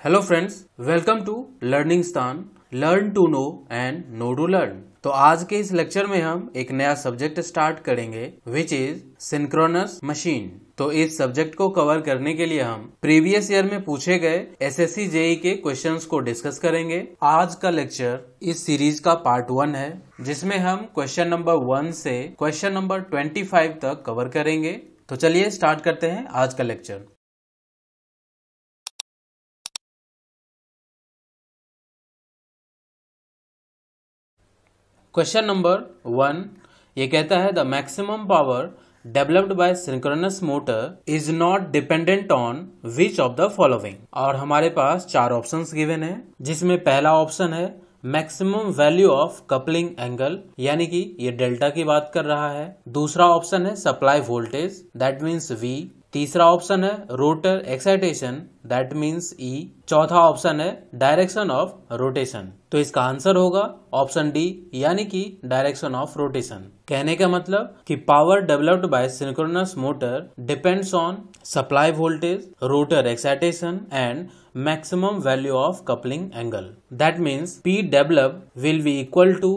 Hello friends, welcome to learning Sthan. Learn to know and know to learn. तो आज के इस लेक्चर में हम एक नया सब्जेक्ट स्टार्ट करेंगे विच इज सिंक्रोनस मशीन। तो इस सब्जेक्ट को कवर करने के लिए हम प्रीवियस ईयर में पूछे गए एसएससी जेई के क्वेश्चंस को डिस्कस करेंगे। आज का लेक्चर इस सीरीज का पार्ट 1 है, जिसमें हम क्वेश्चन नंबर 1 से क्वेश्चन नंबर 25 तक कवर करेंगे। तो चलिए स्टार्ट करते हैं आज का लेक्चर। क्वेश्चन नंबर 1 ये कहता है the maximum power developed by synchronous motor is not dependent on which of the following. और हमारे पास 4 ऑप्शंस गिवन है, जिसमें पहला ऑप्शन है maximum value of coupling angle, यानी कि ये डेल्टा की बात कर रहा है। दूसरा ऑप्शन है supply voltage, that means V। तीसरा ऑप्शन है rotor excitation, that means E। चौथा ऑप्शन है डायरेक्शन ऑफ रोटेशन। तो इसका आंसर होगा ऑप्शन डी, यानी कि डायरेक्शन ऑफ रोटेशन। कहने का मतलब कि power developed by synchronous motor depends on supply voltage, rotor excitation and maximum value of coupling angle. That means P developed will be equal to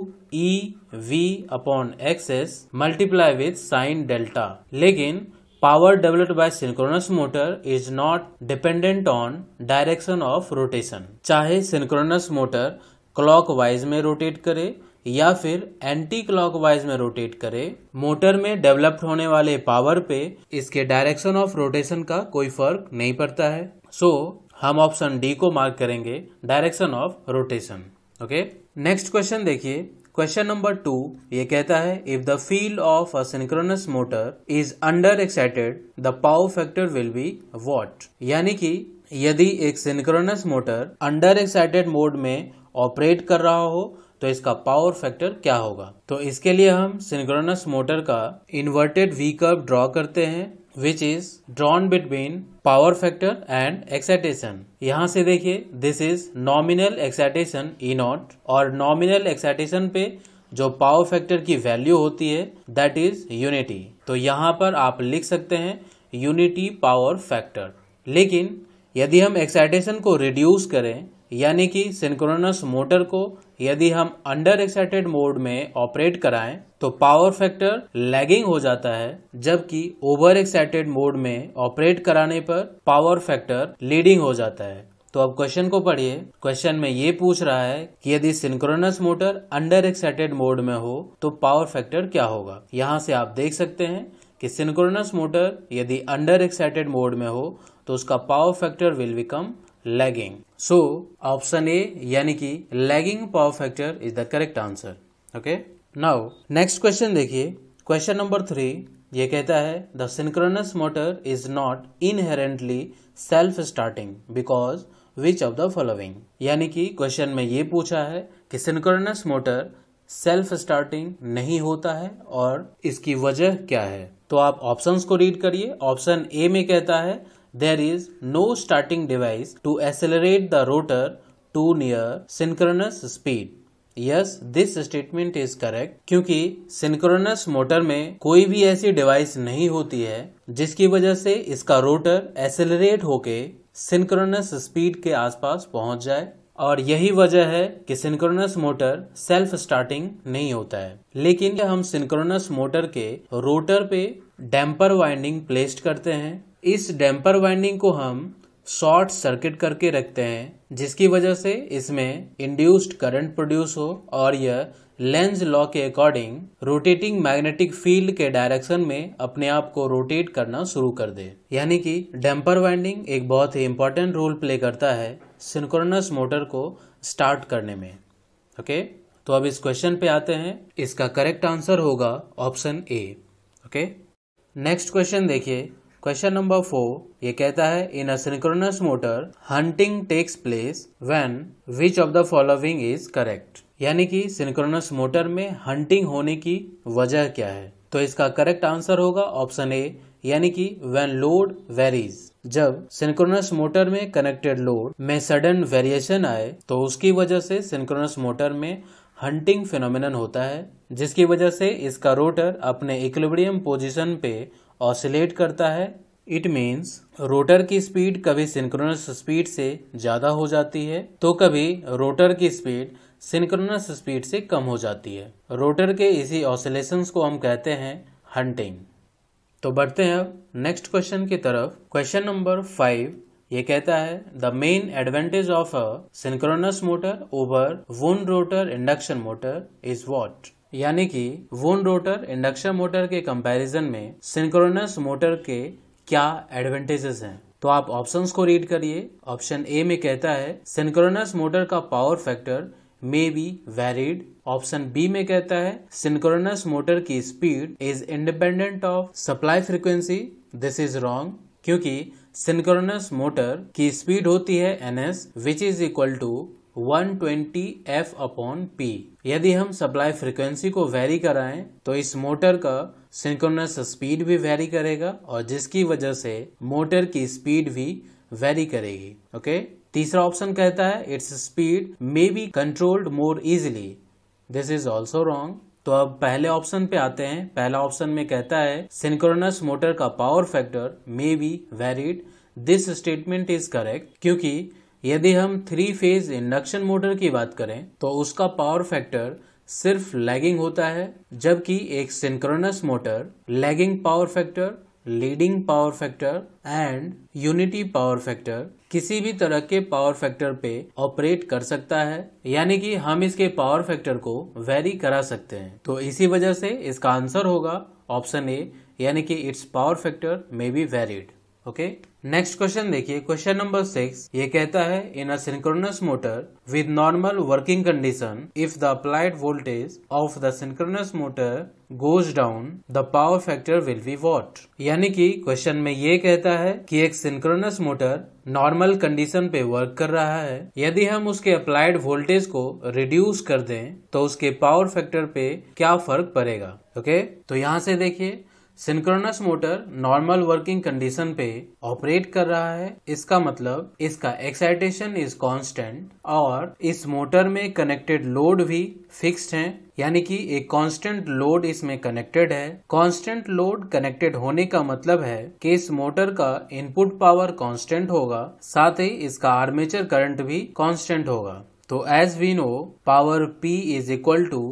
EV upon XS multiply with sin delta. लेकिन power developed by synchronous motor is not dependent on direction of rotation. चाहे synchronous motor clockwise में rotate करे या फिर anti clockwise में rotate करे, motor में developed होने वाले पावर पे इसके डायरेक्शन ऑफ रोटेशन का कोई फर्क नहीं पड़ता है। सो हम ऑप्शन डी को मार्क करेंगे, direction of rotation. Okay, next question देखिए। क्वेश्चन नंबर 2 ये कहता है if the field of a synchronous motor is under excited the power factor will be what. यानी कि यदि एक synchronous motor under excited mode में ऑपरेट कर रहा हो तो इसका पावर फैक्टर क्या होगा। तो इसके लिए हम सिंक्रोनस मोटर का इन्वर्टेड वी कर्व ड्रॉ करते हैं, which is drawn between power factor and excitation। यहाँ से देखिए this is nominal excitation E0 और nominal excitation पे जो पावर फैक्टर की वैल्यू होती है that is यूनिटी। तो यहाँ पर आप लिख सकते हैं यूनिटी पावर फैक्टर। लेकिन यदि हम एक्साइटेशन को रिड्यूस करें, यानी कि सिंक्रोनस मोटर को यदि हम अंडर एक्साइटेड मोड में ऑपरेट कराएं तो पावर फैक्टर लैगिंग हो जाता है, जबकि ओवर एक्साइटेड मोड में ऑपरेट कराने पर पावर फैक्टर लीडिंग हो जाता है। तो अब क्वेश्चन को पढ़िए। क्वेश्चन में ये पूछ रहा है कि यदि synchronous motor under excited mode में हो तो पावर फैक्टर क्या होगा। यहाँ से आप देख सकते हैं कि सिंक्रोनस मोटर यदि अंडर एक्साइटेड मोड में हो तो उसका power factor will become lagging. So option A यानी कि lagging power factor is the correct answer. Okay, now next question देखिए। क्वेश्चन नंबर 3 ये कहता है the synchronous motor is not inherently self starting because which of the following. यानी कि question में ये पूछा है कि सिंक्रोनस मोटर सेल्फ स्टार्टिंग नहीं होता है और इसकी वजह क्या है। तो आप ऑप्शंस को रीड करिए। ऑप्शन ए में कहता है there is no starting device to accelerate the rotor to near synchronous speed. Yes, this statement is correct, क्योंकि सिंक्रोनस मोटर में कोई भी ऐसी डिवाइस नहीं होती है जिसकी वजह से इसका रोटर एक्सेलरेट होके सिंक्रोनस स्पीड के आसपास पहुंच जाए, और यही वजह है कि सिंक्रोनस मोटर सेल्फ स्टार्टिंग नहीं होता है। लेकिन हम सिंक्रोनस मोटर के रोटर पे डैम्पर वाइंडिंग प्लेस्ड करते हैं। इस डैम्पर वाइंडिंग को हम शॉर्ट सर्किट करके रखते हैं, जिसकी वजह से इसमें इंड्यूस्ड करंट प्रोड्यूस हो और यह लेंज लॉ के अकॉर्डिंग रोटेटिंग मैग्नेटिक फील्ड के डायरेक्शन में अपने आप को रोटेट करना शुरू कर दे। यानी कि डैम्पर वाइंडिंग एक बहुत ही इंपॉर्टेंट रोल प्ले करता है सिंक्रोनस मोटर को स्टार्ट करने में। ओके, तो अब इस क्वेश्चन पे आते हैं। इसका करेक्ट आंसर होगा option A. Okay, next question देखिए। क्वेश्चन नंबर 4 ये कहता है in a synchronous motor hunting takes place when which of the following is correct. यानी कि सिंक्रोनस मोटर में हंटिंग होने की वजह क्या है। तो इसका करेक्ट आंसर होगा ऑप्शन ए, यानी कि व्हेन लोड वेरीज। जब सिंक्रोनस मोटर में कनेक्टेड लोड में सडन वेरिएशन आए तो उसकी वजह से सिंक्रोनस मोटर में हंटिंग फिनोमिनन होता है, जिसकी वजह से इसका रोटर अपने इक्विलिब्रियम पोजीशन पे ऑसिलेट करता है। इट मीन्स रोटर की स्पीड कभी सिंक्रोनस स्पीड से ज़्यादा हो जाती है तो कभी रोटर की स्पीड सिंक्रोनस स्पीड से कम हो जाती है। रोटर के इसी ऑसिलेशंस को हम कहते हैं हंटिंग। तो बढ़ते हैं अब नेक्स्ट क्वेश्चन की तरफ। क्वेश्चन नंबर 5 ये कहता है the main advantage of a synchronous motor over wound rotor induction motor is what. यानी कि वुंड रोटर इंडक्शन मोटर के कंपैरिजन में सिंक्रोनस मोटर के क्या एडवांटेजेस हैं। तो आप ऑप्शंस को रीड करिए। ऑप्शन ए में कहता है सिंक्रोनस मोटर का power factor may be varied. Option B में कहता है सिंक्रोनस मोटर की speed is independent of supply frequency. This is wrong, क्योंकि सिंक्रोनस मोटर की स्पीड होती है ns which is equal to 120 F/P। यदि हम सप्लाई फ्रीक्वेंसी को वेरी कराएं तो इस मोटर का सिंक्रोनस स्पीड भी वेरी करेगा और जिसकी वजह से मोटर की स्पीड भी वेरी करेगी। ओके, तीसरा ऑप्शन कहता है its speed may be controlled more easily. This is also wrong. तो अब पहले ऑप्शन पे आते हैं। पहला ऑप्शन में कहता है सिंक्रोनस मोटर का power factor may be varied. This statement is correct, क्योंकि यदि हम 3 फेज इंडक्शन मोटर की बात करें तो उसका पावर फैक्टर सिर्फ लैगिंग होता है, जबकि एक synchronous motor lagging power factor, leading power factor and unity power factor किसी भी तरह के पावर फैक्टर पे ऑपरेट कर सकता है। यानी कि हम इसके पावर फैक्टर को वेरी करा सकते हैं। तो इसी वजह से इसका आंसर होगा ऑप्शन ए, यानी कि its power factor may be varied. Okay, next question देखिए। क्वेश्चन नंबर 6 ये कहता है in a synchronous motor with normal working condition if the applied voltage of the synchronous motor goes down the power factor will be what. यानी कि question में ये कहता है कि एक सिंक्रोनस मोटर नॉर्मल कंडीशन पे वर्क कर रहा है। यदि हम उसके अप्लाइड वोल्टेज को रिड्यूस कर दें तो उसके पावर फैक्टर पे क्या फर्क पड़ेगा। ओके, तो यहाँ से देखिए synchronous motor normal working condition पे ऑपरेट कर रहा है। इसका मतलब इसका एक्साइटेशन इज कांस्टेंट और इस मोटर में कनेक्टेड लोड भी फिक्स्ड है, यानी कि एक कांस्टेंट लोड इसमें कनेक्टेड है। कांस्टेंट लोड कनेक्टेड होने का मतलब है कि इस मोटर का इनपुट पावर कांस्टेंट होगा, साथ ही इसका आर्मेचर करंट भी कांस्टेंट होगा। तो as we know power P is equal to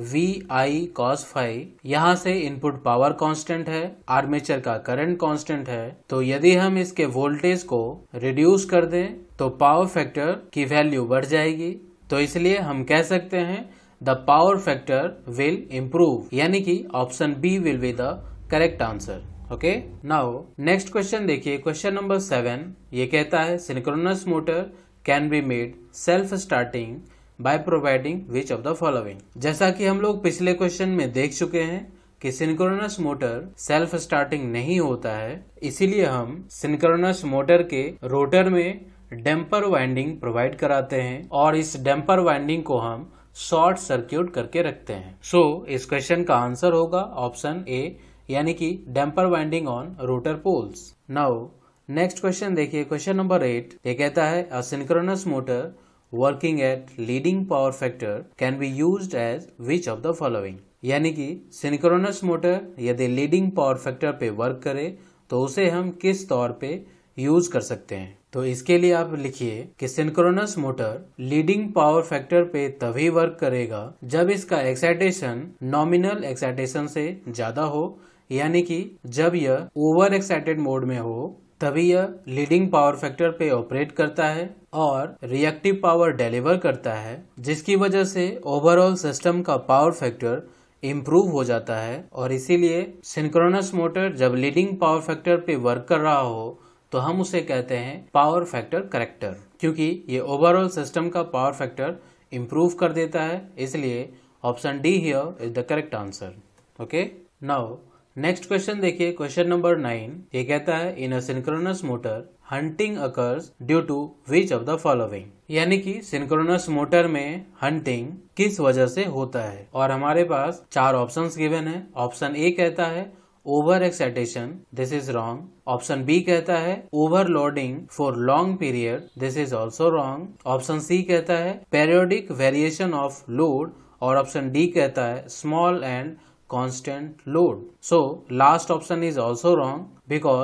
VI cos phi. यहाँ से इनपुट पावर कांस्टेंट है, आर्मेचर का करंट कांस्टेंट है। तो यदि हम इसके वोल्टेज को रिड्यूस कर दें तो पावर फैक्टर की वैल्यू बढ़ जाएगी। तो इसलिए हम कह सकते हैं the power factor will improve, यानी कि option B will be the correct answer. Okay, now next question देखिए। क्वेश्चन नंबर 7 ये कहता है synchronous motor can be made self starting by providing which of the following. जैसा कि हम लोग पिछले क्वेश्चन में देख चुके हैं कि सिंक्रोनस मोटर सेल्फ स्टार्टिंग नहीं होता है, इसीलिए हम सिंक्रोनस मोटर के रोटर में डैम्पर वाइंडिंग प्रोवाइड कराते हैं और इस डैम्पर वाइंडिंग को हम शॉर्ट सर्क्यूट करके रखते हैं। सो इस क्वेश्चन का आंसर होगा ऑप्शन ए, यानी कि damper winding on rotor poles. Now next question देखिए। क्वेश्चन नंबर 8 ये कहता है a synchronous motor working at leading power factor can be used as which of the following। यानी कि सिंक्रोनस मोटर यदि लीडिंग पावर फैक्टर पे work करे तो उसे हम किस तौर पे यूज कर सकते हैं। तो इसके लिए आप लिखिए कि synchronous motor leading power factor पे तभी वर्क करेगा जब इसका एक्साइटेशन नॉमिनल एक्साइटेशन से ज्यादा हो, यानी कि जब यह ओवर एक्साइटेड मोड में हो तभी यह लीडिंग पावर फैक्टर पे ऑपरेट करता है और रिएक्टिव पावर डिलीवर करता है, जिसकी वजह से ओवरऑल सिस्टम का पावर फैक्टर इम्प्रूव हो जाता है। और इसीलिए सिंक्रोनस मोटर जब लीडिंग पावर फैक्टर पे वर्क कर रहा हो तो हम उसे कहते हैं पावर फैक्टर करेक्टर, क्योंकि ये ओवरऑल सिस्टम का पावर फैक्टर इम्प्रूव कर देता है। इसलिए option D here is the correct answer. Okay, now next question देखिए। क्वेश्चन नंबर 9 ये कहता है in a synchronous motor hunting occurs due to which of the following. यानी कि सिंक्रोनस मोटर में हंटिंग किस वजह से होता है, और हमारे पास 4 ऑप्शंस गिवन है। ऑप्शन ए कहता है over excitation, this is wrong. Option B कहता है overloading for long period, this is also wrong. Option C कहता है पेरियोडिक वेरिएशन ऑफ लोड, और ऑप्शन डी कहता है small and constant load. So last option is also wrong because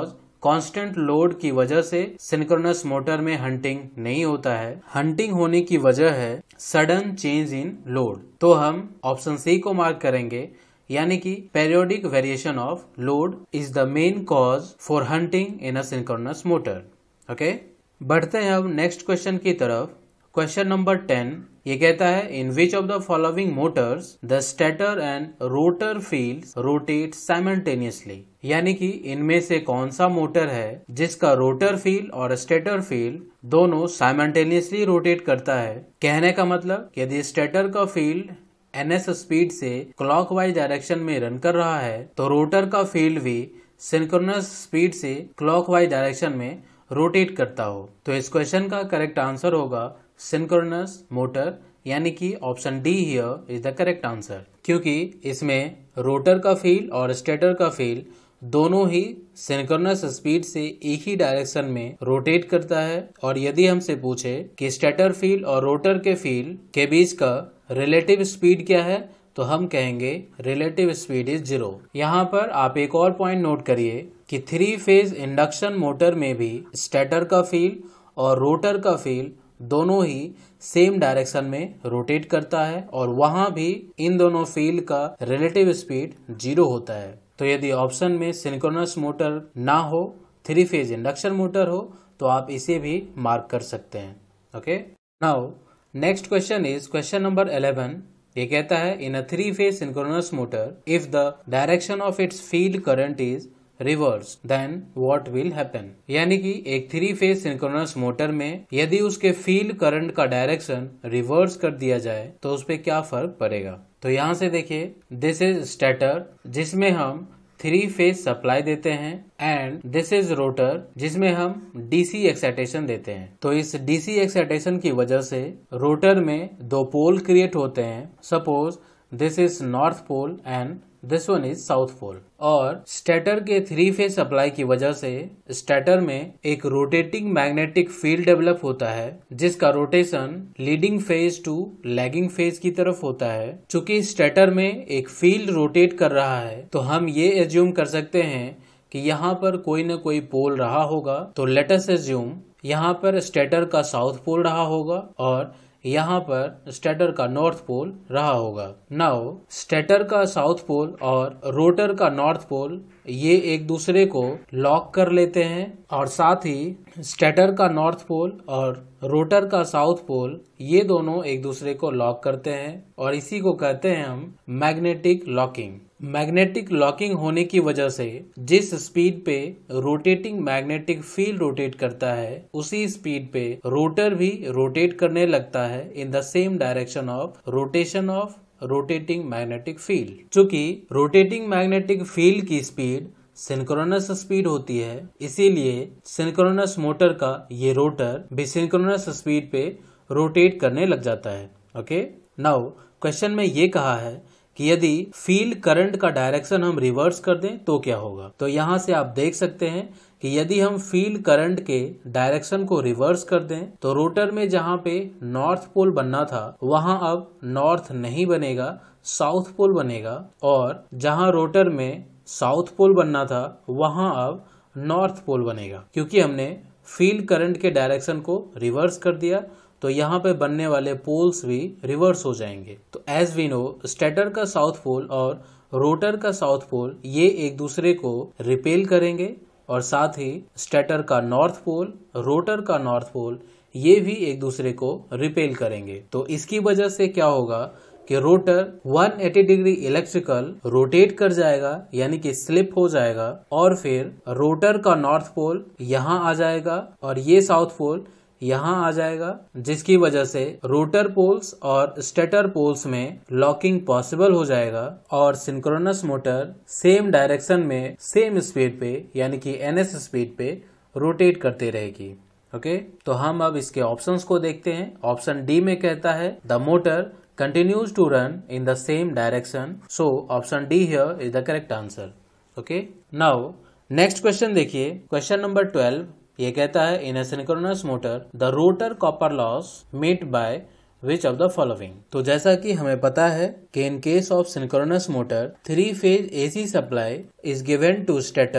constant load की वजह से सिंक्रोनस मोटर में hunting नहीं होता है। हंटिंग होने की वजह है सडन चेंज इन लोड। तो हम ऑप्शन सी को मार्क करेंगे, यानी कि periodic variation of load is the main cause for hunting in a synchronous motor. Okay, बढ़ते हैं अब नेक्स्ट क्वेश्चन की तरफ। क्वेश्चन नंबर 10 ये कहता है, in which of the following motors the stator and rotor fields rotate simultaneously, यानी कि इनमें से कौन सा मोटर है जिसका रोटर फील्ड और स्टेटर फील्ड दोनों साइमल्टेनियसली रोटेट करता है। कहने का मतलब, यदि स्टेटर का फील्ड ns स्पीड से क्लॉकवाइज डायरेक्शन में रन कर रहा है तो रोटर का फील्ड भी सिंक्रोनस स्पीड से क्लॉकवाइज डायरेक्शन में रोटेट करता हो। तो इस क्वेश्चन का करेक्ट आंसर होगा सिंक्रोनस मोटर, यानी कि option D here is the correct answer, क्योंकि इसमें रोटर का फील्ड और स्टेटर का फील्ड दोनों ही सिंक्रोनस स्पीड से एक ही डायरेक्शन में रोटेट करता है। और यदि हमसे पूछे कि स्टेटर फील्ड और रोटर के फील्ड के बीच का रिलेटिव स्पीड क्या है, तो हम कहेंगे रिलेटिव स्पीड इज 0। यहाँ पर आप एक और पॉइंट नोट करिए कि 3 फेज इंडक्शन मोटर में भी स्टेटर का फील्ड और रोटर का फील्ड दोनों ही सेम डायरेक्शन में रोटेट करता है और वहां भी इन दोनों फील्ड का रिलेटिव स्पीड 0 होता है। तो यदि ऑप्शन में सिंक्रोनस मोटर ना हो, 3 फेज इंडक्शन मोटर हो, तो आप इसे भी मार्क कर सकते हैं। Okay, now next question is question number 11। ये कहता है, in a 3 phase synchronous motor if the direction of its field current is reverse then what will happen, यानी कि एक 3 फेज सिंक्रोनस मोटर में यदि उसके फील्ड करंट का डायरेक्शन रिवर्स कर दिया जाए तो उस पर क्या फर्क पड़ेगा। तो यहाँ से देखिए, दिस इज स्टेटर जिसमें हम 3 फेज सप्लाई देते हैं एंड दिस इज रोटर जिसमें हम डीसी एक्साइटेशन देते हैं। तो इस डीसी एक्साइटेशन की वजह से रोटर में 2 पोल क्रिएट होते हैं। Suppose this is north pole and this one is south pole. और स्टेटर के 3 फेज सप्लाई की वजह से स्टेटर में एक रोटेटिंग मैग्नेटिक फील्ड डेवलप होता है जिसका rotation leading phase to lagging phase की तरफ होता है। चूंकि स्टेटर में एक फील्ड रोटेट कर रहा है तो हम ये एज्यूम कर सकते हैं कि यहाँ पर कोई न कोई पोल रहा होगा। तो लेट अस एज्यूम यहाँ पर स्टेटर का साउथ पोल रहा होगा और यहाँ पर स्टेटर का नॉर्थ पोल रहा होगा। नाउ स्टेटर का साउथ पोल और रोटर का नॉर्थ पोल ये एक दूसरे को लॉक कर लेते हैं और साथ ही स्टेटर का नॉर्थ पोल और रोटर का साउथ पोल ये दोनों एक दूसरे को लॉक करते हैं और इसी को कहते हैं हम मैग्नेटिक लॉकिंग। मैग्नेटिक लॉकिंग होने की वजह से जिस स्पीड पे रोटेटिंग मैग्नेटिक फील्ड रोटेट करता है उसी स्पीड पे रोटर भी रोटेट करने लगता है in the same direction of rotation of rotating magnetic field. चूंकि रोटेटिंग मैग्नेटिक फील्ड की स्पीड सिंक्रोनस स्पीड होती है, इसीलिए सिंक्रोनस मोटर का ये रोटर भी सिंक्रोनस स्पीड पे रोटेट करने लग जाता है। ओके, नाउ क्वेश्चन में ये कहा है कि यदि फील्ड करंट का डायरेक्शन हम रिवर्स कर दें तो क्या होगा। तो यहाँ से आप देख सकते हैं कि यदि हम फील्ड करंट के डायरेक्शन को रिवर्स कर दें तो रोटर में जहाँ पे नॉर्थ पोल बनना था वहाँ अब नॉर्थ नहीं बनेगा, साउथ पोल बनेगा। और जहाँ रोटर में साउथ पोल बनना था वहाँ अब नॉर्थ पोल बनेगा, क्योंकि हमने फील्ड करंट के डायरेक्शन को रिवर्स कर दिया। तो यहाँ पे बनने वाले पोल्स भी रिवर्स हो जाएंगे। तो एज वी नो स्टेटर का साउथ पोल और रोटर का साउथ पोल ये एक दूसरे को रिपेल करेंगे और साथ ही स्टेटर का नॉर्थ पोल, रोटर का नॉर्थ पोल ये भी एक दूसरे को रिपेल करेंगे। तो इसकी वजह से क्या होगा कि रोटर 180 डिग्री इलेक्ट्रिकल रोटेट कर जाएगा, यानी कि स्लिप हो जाएगा और फिर रोटर का नॉर्थ पोल यहाँ आ जाएगा और ये साउथ पोल यहाँ आ जाएगा, जिसकी वजह से रोटर पोल्स और स्टेटर पोल्स में लॉकिंग पॉसिबल हो जाएगा और सिंक्रोनस मोटर सेम डायरेक्शन में सेम स्पीड पे यानी कि ns स्पीड पे रोटेट करते रहेगी। ओके, तो हम अब इसके ऑप्शंस को देखते हैं। ऑप्शन डी में कहता है the motor continues to run in the same direction, so option D here is the correct answer. Okay, now next question देखिए, क्वेश्चन नंबर 12 ये कहता है in a synchronous motor the rotor copper loss met by which of the following. तो जैसा कि हमें पता है कि in case of synchronous motor 3 phase AC supply is given to stator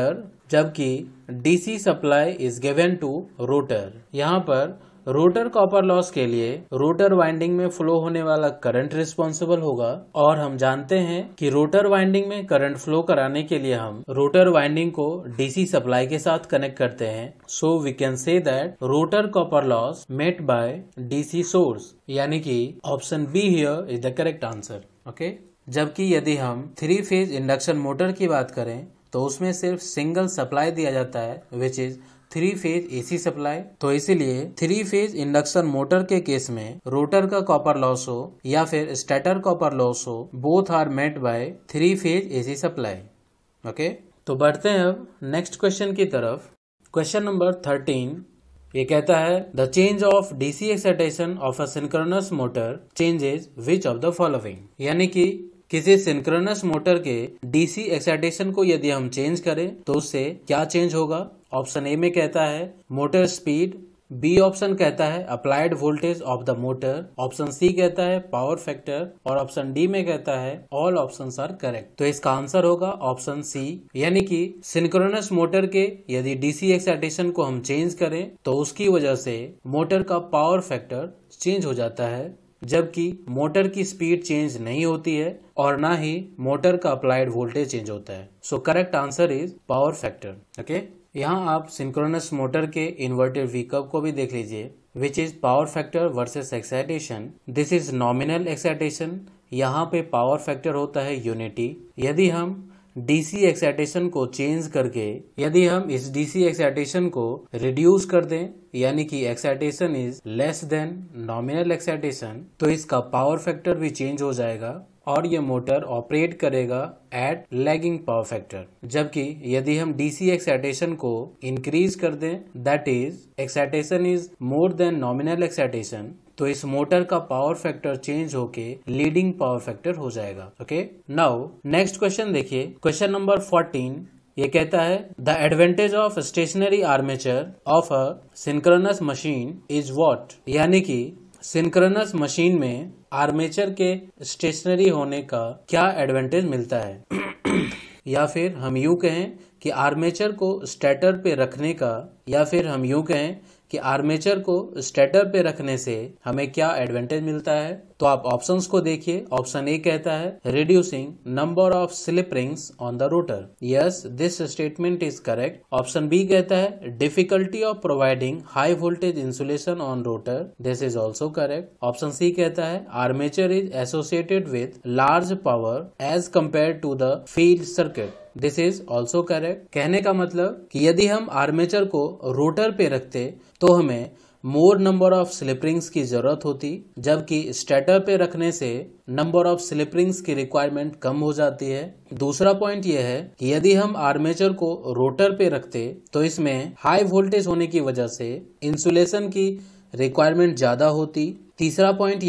जबकि DC supply is given to rotor. यहाँ पर रोटर कॉपर लॉस के लिए रोटर वाइंडिंग में फ्लो होने वाला करंट रिस्पॉन्सिबल होगा, और हम जानते हैं कि रोटर वाइंडिंग में करंट फ्लो कराने के लिए हम रोटर वाइंडिंग को डीसी सप्लाई के साथ कनेक्ट करते हैं। So we can say that rotor copper loss met by DC source, यानी कि option B here is the correct answer. Okay, जबकि यदि हम 3 फेज इंडक्शन मोटर की बात करें तो उसमें सिर्फ सिंगल सप्लाई दिया जाता है, which is 3 phase AC supply. तो इसीलिए 3 फेज इंडक्शन मोटर के केस में रोटर का कॉपर लॉस हो या फिर स्टेटर कॉपर लॉस हो, both are met by 3 phase AC supply. Okay, तो बढ़ते हैं अब नेक्स्ट क्वेश्चन की तरफ। क्वेश्चन नंबर 13 ये कहता है the change of DC excitation of a synchronous motor changes which of the following, यानी कि किसी सिंक्रोनस मोटर के डीसी एक्साइटेशन को यदि हम चेंज करें तो उससे क्या चेंज होगा। ऑप्शन ए में कहता है मोटर स्पीड, बी ऑप्शन कहता है applied voltage of the motor, option C कहता है पावर फैक्टर, और ऑप्शन डी में कहता है ऑल ऑप्शंस आर करेक्ट। तो इसका आंसर होगा ऑप्शन सी, यानी कि सिंक्रोनस मोटर के यदि डीसी एक्साइटेशन को हम चेंज करें तो उसकी वजह से मोटर का पावर फैक्टर चेंज हो जाता है, जबकि मोटर की स्पीड चेंज नहीं होती है और ना ही मोटर का अप्लाइड वोल्टेज चेंज होता है। So correct answer is power factor. Okay, यहाँ आप सिंक्रोनस मोटर के इन्वर्टेड वी कर्व को भी देख लीजिए, which is power factor versus excitation. This is nominal excitation, यहाँ पे पावर फैक्टर होता है यूनिटी। यदि हम डीसी एक्साइटेशन को चेंज करके यदि हम इस डीसी एक्साइटेशन को रिड्यूस कर दें, यानी कि excitation is less than nominal excitation, तो इसका पावर फैक्टर भी चेंज हो जाएगा और ये मोटर ऑपरेट करेगा एट लैगिंग पावर फैक्टर। जबकि यदि हम डीसी एक्साइटेशन को इंक्रीज कर दें, that is excitation is more than nominal excitation, तो इस मोटर का पावर फैक्टर चेंज होके लीडिंग पावर फैक्टर हो जाएगा। ओके, नाउ नेक्स्ट क्वेश्चन देखिए, क्वेश्चन नंबर 14 ये कहता है the advantage of stationary armature of a synchronous machine is what, यानी कि सिंक्रोनस मशीन में आर्मेचर के स्टेशनरी होने का क्या एडवांटेज मिलता है। या फिर हम यूं कहें कि आर्मेचर को स्टेटर पे रखने का, या फिर हम यूं कहें कि आर्मेचर को स्टेटर पे रखने से हमें क्या एडवांटेज मिलता है। तो आप ऑप्शंस को देखिए। ऑप्शन ए कहता है reducing number of slip rings on the rotor, yes this statement is correct. Option B कहता है difficulty of providing high voltage insulation on rotor, this is also correct. Option C कहता है armature is associated with large power as compare to the field circuit, this is also correct. कहने का मतलब कि यदि हम आर्मेचर को rotor पे रखते तो हमें more number of slip rings की जरूरत होती, जबकि स्टेटर पे रखने से नंबर ऑफ स्लिप रिंग्स की रिक्वायरमेंट कम हो जाती है। दूसरा पॉइंट यह है कि यदि हम आर्मेचर को रोटर पे रखते तो इसमें हाई वोल्टेज होने की वजह से इंसुलेशन की रिक्वायरमेंट ज्यादा होती। तीसरा पॉइंट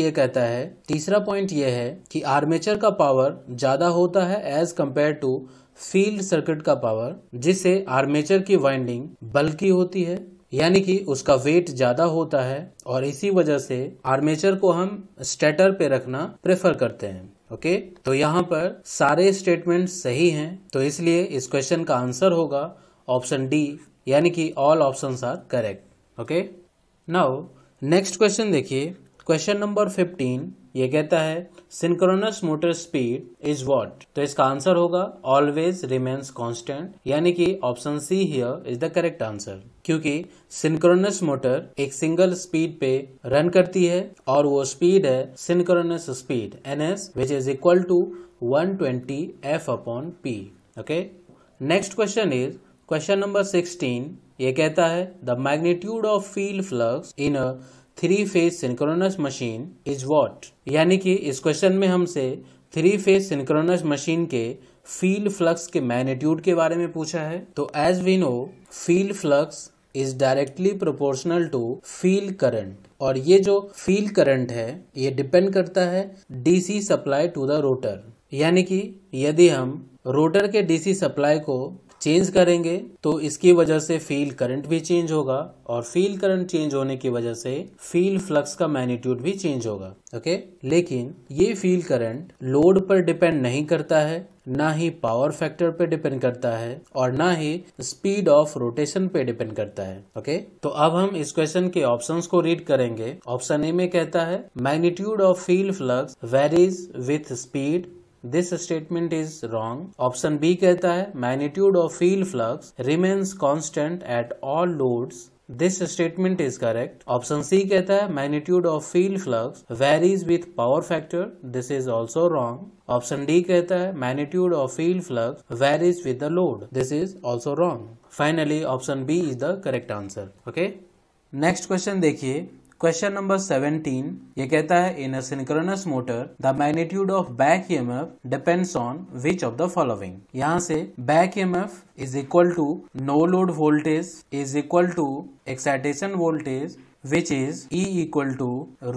यह है कि आर्मेचर का पावर ज्यादा होता है as compare to field circuit का पावर, जिससे आर्मेचर की वाइंडिंग बल्की होती है, यानी कि उसका वेट ज्यादा होता है, और इसी वजह से आर्मेचर को हम स्टेटर पे रखना प्रेफर करते हैं। ओके, तो यहाँ पर सारे स्टेटमेंट सही हैं, तो इसलिए इस क्वेश्चन का आंसर होगा ऑप्शन डी, यानी कि all options are correct. Okay, now next question देखिए, क्वेश्चन नंबर 15 ये कहता है synchronous motor speed is what, तो इसका आंसर होगा ऑलवेज रिमेन्स कांस्टेंट, यानी कि option C here is the correct answer, क्योंकि सिंक्रोनस मोटर एक सिंगल स्पीड पे रन करती है और वो स्पीड है synchronous speed ns, which is equal to 120 f/p। Okay, next question is question number 16 ये कहता है the magnitude of field flux in a 3 phase synchronous machine is what, यानी कि इस क्वेश्चन में हमसे 3 फेज सिंक्रोनस मशीन के फील्ड फ्लक्स के मैग्नीट्यूड के बारे में पूछा है। तो as we know field flux is directly proportional to field current, और ये जो फील्ड करंट है ये डिपेंड करता है DC supply to the rotor, यानी कि यदि हम रोटर के डीसी सप्लाई को चेंज करेंगे तो इसकी वजह से फील्ड करंट भी चेंज होगा, और फील्ड करंट चेंज होने की वजह से फील्ड फ्लक्स का मैग्नीट्यूड भी चेंज होगा। ओके, लेकिन ये फील्ड करंट लोड पर डिपेंड नहीं करता है, ना ही पावर फैक्टर पे डिपेंड करता है और ना ही स्पीड ऑफ रोटेशन पे डिपेंड करता है। ओके, तो अब हम इस क्वेश्चन के ऑप्शंस को रीड करेंगे। ऑप्शन ए में कहता है magnitude of field flux varies with speed, this statement is wrong. Option B कहता है magnitude of field flux remains constant at all loads, this statement is correct. Option C कहता है magnitude of field flux varies with power factor, this is also wrong. Option D कहता है magnitude of field flux varies with the load, this is also wrong. Finally option B is the correct answer. Okay, next question देखिए, question number 17 ये कहता है in a synchronous motor the magnitude of back EMF depends on which of the following. यहाँ से back EMF is equal to no load voltage is equal to excitation voltage which is E equal to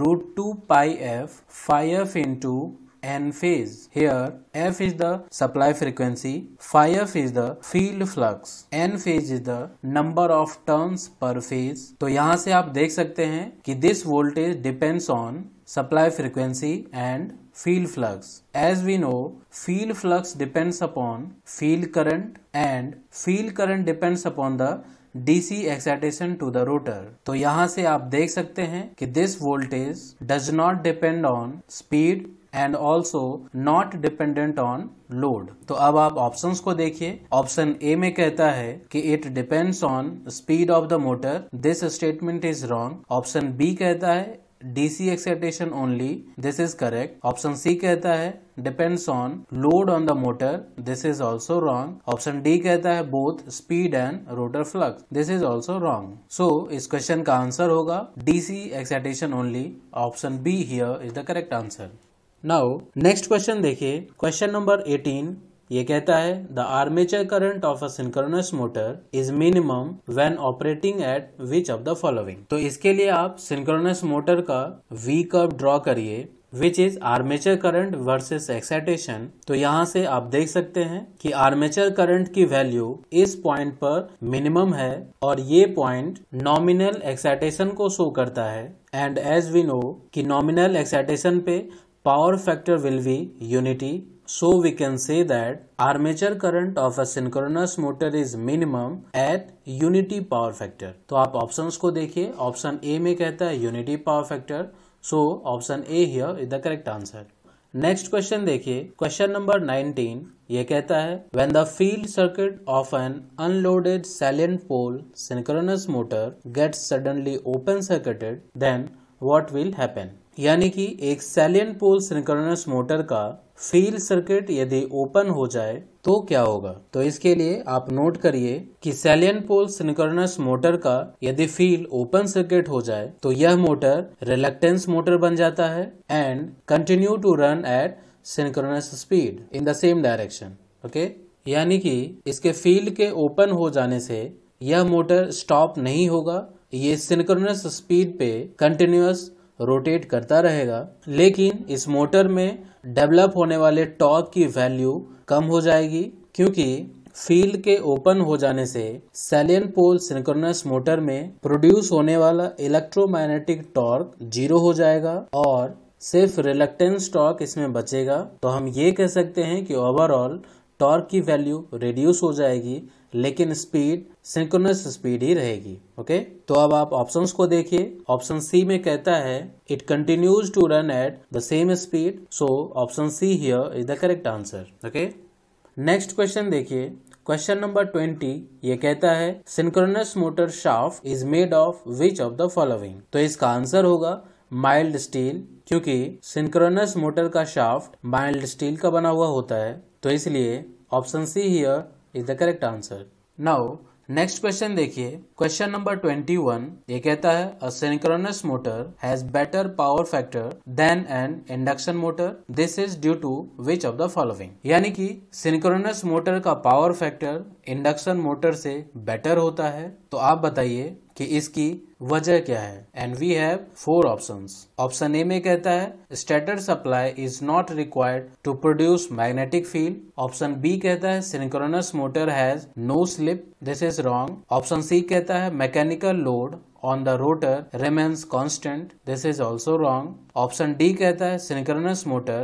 √2 pi f phi f into N phase. Here F is the supply frequency, phi f is the field flux, N phase is the number of turns per phase. तो यहाँ से आप देख सकते हैं कि this voltage depends on supply frequency and field flux. As we know, field flux depends upon field current and field current depends upon the DC excitation to the rotor. तो यहाँ से आप देख सकते हैं कि this voltage does not depend on speed and also not dependent on load. तो अब आप ऑप्शंस को देखिए। ऑप्शन ए में कहता है कि it depends on speed of the motor, this statement is wrong. Option B कहता है DC excitation only, this is correct. Option C कहता है depends on load on the motor, this is also wrong. Option D कहता है both speed and rotor flux, this is also wrong. So इस question का answer होगा DC excitation only. Option B here is the correct answer. Now next question देखिए, question number 18 ये कहता है the armature current of a synchronous motor is minimum when operating at which of the following. तो इसके लिए आप synchronous motor का V curve draw करिए which is armature current versus excitation. तो यहाँ से आप देख सकते हैं कि आर्मेचर करंट की वैल्यू इस पॉइंट पर मिनिमम है और ये पॉइंट नॉमिनल एक्साइटेशन को शो करता है। एंड एज वी नो कि नॉमिनल एक्साइटेशन पे power factor will be unity, so we can say that armature current of a synchronous motor is minimum at unity power factor. तो आप options को देखिए। Option A में कहता है unity power factor, so option A here is the correct answer. Next question देखिए, question number 19 ये कहता है when the field circuit of an unloaded salient pole synchronous motor gets suddenly open circuited, then what will happen? यानी कि एक salient pole synchronous motor का field circuit यदि open हो जाए तो क्या होगा। तो इसके लिए आप नोट करिए कि सैलिएंट पोल सिंक्रोनस मोटर का यदि फील्ड ओपन सर्किट हो जाए तो यह मोटर रिलक्टेंस मोटर बन जाता है and continue to run at synchronous speed in the same direction. Okay, यानी कि इसके फील्ड के ओपन हो जाने से यह मोटर स्टॉप नहीं होगा, ये सिंक्रोनस स्पीड पे कंटिन्यूअस रोटेट करता रहेगा, लेकिन इस मोटर में डेवलप होने वाले टॉर्क की वैल्यू कम हो जाएगी क्योंकि फील्ड के ओपन हो जाने से सैलिएंट पोल सिंक्रोनस मोटर में प्रोड्यूस होने वाला इलेक्ट्रोमैग्नेटिक टॉर्क 0 हो जाएगा और सिर्फ रिलक्टेंस टॉर्क इसमें बचेगा। तो हम ये कह सकते हैं कि ओवरऑल टॉर्क की वैल्यू रिड्यूस हो जाएगी लेकिन स्पीड सिंक्रोनस स्पीड ही रहेगी। ओके, तो अब आप ऑप्शंस को देखिए। ऑप्शन सी में कहता है it continues to run at the same speed, so option C here is the correct answer. Okay, next question देखिए, क्वेश्चन नंबर 20 ये कहता है synchronous motor shaft is made of which of the following. तो इसका answer होगा mild steel, क्योंकि synchronous motor का shaft mild steel का बना हुआ होता है, तो इसलिए option C here is the correct answer. Now next question देखिए, क्वेश्चन नंबर 21 ये कहता है a synchronous motor has better power factor than an induction motor, this is due to which of the following. यानी कि synchronous motor का power factor induction motor से better होता है, तो आप बताइए कि इसकी वजह क्या है। And we have 4 options. Option A में कहता है stator supply is not required to produce magnetic field. Option B कहता है synchronous motor has no slip, this is wrong. Option C कहता है mechanical load on the rotor remains constant, this is also wrong. Option D कहता है synchronous motor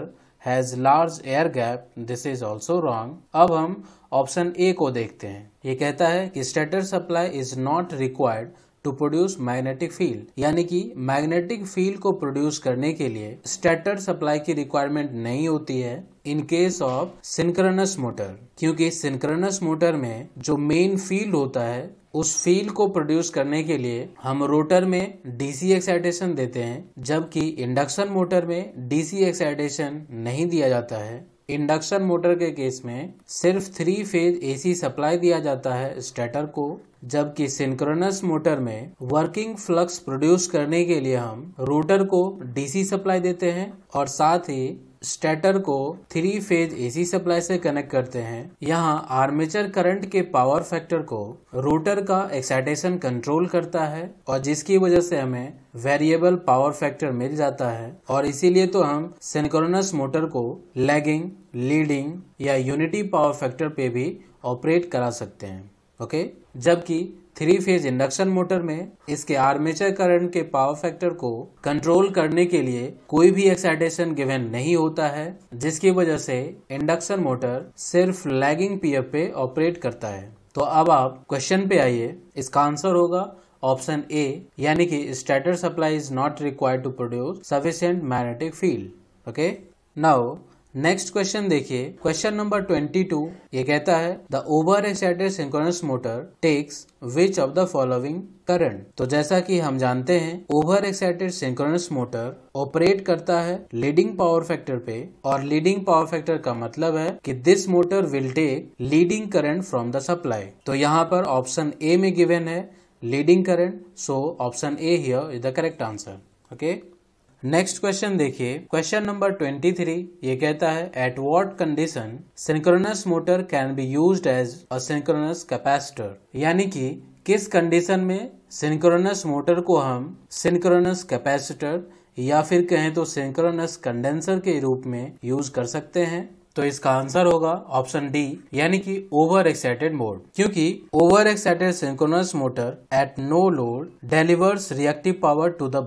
has large air gap, this is also wrong. अब हम option A को देखते हैं। ये कहता है कि stator supply is not required to produce magnetic field, यानी कि मैग्नेटिक फील्ड को प्रोड्यूस करने के लिए स्टेटर सप्लाई की रिक्वायरमेंट नहीं होती है in case of synchronous motor, क्योंकि सिंक्रोनस मोटर में जो मेन फील्ड होता है उस फील्ड को प्रोड्यूस करने के लिए हम रोटर में डीसी एक्साइटेशन देते हैं, जबकि इंडक्शन मोटर में डीसी एक्साइटेशन नहीं दिया जाता है। इंडक्शन मोटर के केस में सिर्फ 3 फेज एसी सप्लाई दिया जाता है स्टेटर को, जबकि सिंक्रोनस मोटर में वर्किंग फ्लक्स प्रोड्यूस करने के लिए हम रोटर को डीसी सप्लाई देते हैं और साथ ही स्टेटर को 3 फेज एसी सप्लाई से कनेक्ट करते हैं। यहाँ आर्मेचर करंट के पावर फैक्टर को रोटर का एक्साइटेशन कंट्रोल करता है और जिसकी वजह से हमें वेरिएबल पावर फैक्टर मिल जाता है, और इसीलिए तो हम सिंक्रोनस मोटर को लैगिंग, लीडिंग या यूनिटी पावर फैक्टर पे भी ऑपरेट करा सकते हैं। ओके, जबकि 3 फेज इंडक्शन मोटर में इसके आर्मेचर करंट के पावर फैक्टर को कंट्रोल करने के लिए कोई भी एक्साइटेशन गिवन नहीं होता है, जिसकी वजह से इंडक्शन मोटर सिर्फ लैगिंग पीएफ पे ऑपरेट करता है। तो अब आप क्वेश्चन पे आइए। इसका आंसर होगा ऑप्शन ए, यानी कि stator supply is not required to produce sufficient magnetic field. Okay, now next question देखिए, क्वेश्चन नंबर 22। ये कहता है the over excited synchronous motor takes which of the following current. तो जैसा कि हम जानते हैं over excited synchronous motor operate करता है लीडिंग पावर फैक्टर पे, और लीडिंग पावर फैक्टर का मतलब है कि this motor will take leading current from the supply. तो यहाँ पर ऑप्शन ए में गिवन है leading current, so option A here is the correct answer. Okay, next question देखिए, क्वेश्चन नंबर 23। ये कहता है at what condition synchronous motor can be used as a synchronous capacitor, यानी कि किस कंडीशन में सिंक्रोनस मोटर को हम सिंक्रोनस कैपेसिटर या फिर कहें तो सिंक्रोनस कंडेंसर के रूप में यूज कर सकते हैं। तो इसका आंसर होगा ऑप्शन डी, यानी कि ओवर एक्साइटेड मोड, क्योंकि over excited synchronous motor at no load delivers reactive power to the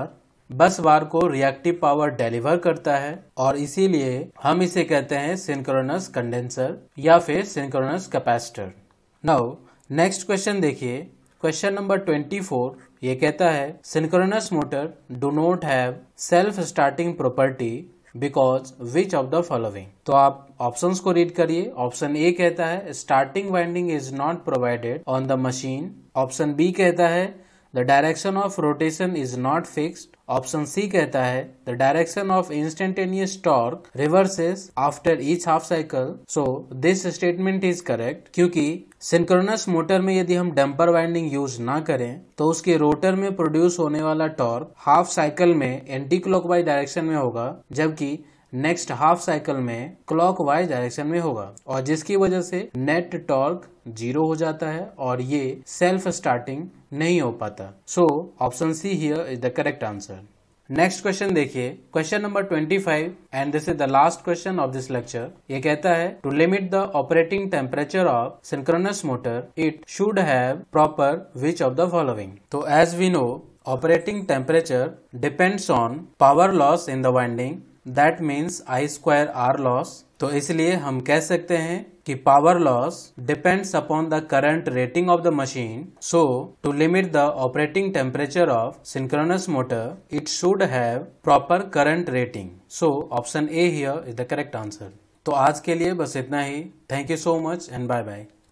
bus bar को रिएक्टिव पावर डिलीवर करता है, और इसीलिए हम इसे कहते हैं सिंक्रोनस कंडेंसर या फिर synchronous capacitor. Now next question देखिए, क्वेश्चन नंबर 24। ये कहता है synchronous motor do not have self starting property because which of the following. तो आप ऑप्शंस को रीड करिए। ऑप्शन ए कहता है starting winding is not provided on the machine. Option B कहता है the direction of rotation is not fixed. Option C कहता है the direction of instantaneous torque reverses after each half cycle. So this statement is correct, क्योंकि synchronous motor में यदि हम damper winding use ना करें तो उसके रोटर में प्रोड्यूस होने वाला टॉर्क हाफ साइकिल में एंटी क्लॉकवाइज डायरेक्शन में होगा, जबकि नेक्स्ट हाफ साइकिल में क्लॉकवाइज डायरेक्शन में होगा, और जिसकी वजह से नेट टॉर्क 0 हो जाता है और ये सेल्फ स्टार्टिंग नहीं हो पाता। So option C here is the correct answer. Next question देखिए, question number 25 and this is the last question of this lecture. ये कहता है to limit the operating temperature of synchronous motor it should have proper which of the following. तो as we know operating temperature depends on power loss in the winding, that means I square R loss. तो इसलिए हम कह सकते हैं कि power loss depends upon the current rating of the machine. So to limit the operating temperature of synchronous motor it should have proper current rating. So option A here is the correct answer. तो आज के लिए बस इतना ही। Thank you so much and bye bye.